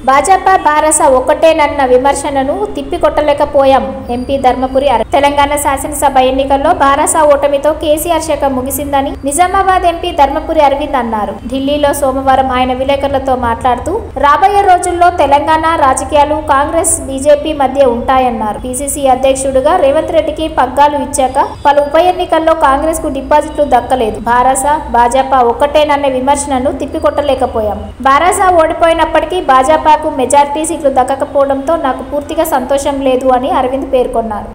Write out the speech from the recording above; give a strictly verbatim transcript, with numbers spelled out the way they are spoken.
భాజపా బారస ఒక్కటేనన్న విమర్శనను తిప్పికొట్టలేకపోయాం. ఎంపీ ధర్మపురి తెలంగాణ శాసనసభ ఎన్నికల్లో బారస ఓటమితో కేసీఆర్ శాఖ ముగిసిందని నిజామాబాద్ ఎంపీ ధర్మపురి అరవింద్ అన్నారు. ఢిల్లీలో సోమవారం ఆయన విలేకరులతో మాట్లాడుతూ రాబోయే రోజుల్లో తెలంగాణ రాజకీయాలు కాంగ్రెస్ బీజేపీ మధ్య ఉంటాయన్నారు. పీసీసీ అధ్యక్షుడిగా రేవంత్ రెడ్డికి పగ్గాలు ఇచ్చాక పలు ఉప ఎన్నికల్లో కాంగ్రెస్ కు డిపాజిట్లు దక్కలేదు. బారస భాజపా ఒక్కటేనన్న విమర్శనను తిప్పికొట్టలేకపోయాం. బారస ఓడిపోయినప్పటికీ భాజపాకు మెజార్టీ సీట్లు దక్కకపోవడంతో నాకు పూర్తిగా సంతోషం లేదు అని అరవింద్ పేర్కొన్నారు.